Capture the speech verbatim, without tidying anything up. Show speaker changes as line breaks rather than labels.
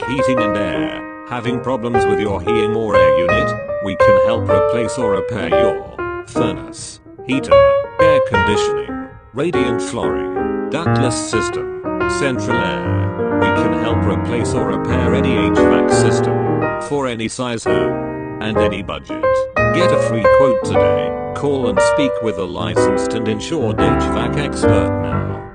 Heating and Air. Having problems with your heating or air unit? We can help replace or repair your furnace, heater, air conditioning, radiant flooring, ductless system, central air. We can help replace or repair any H V A C system for any size home and any budget. Get a free quote today. Call and speak with a licensed and insured H V A C expert now.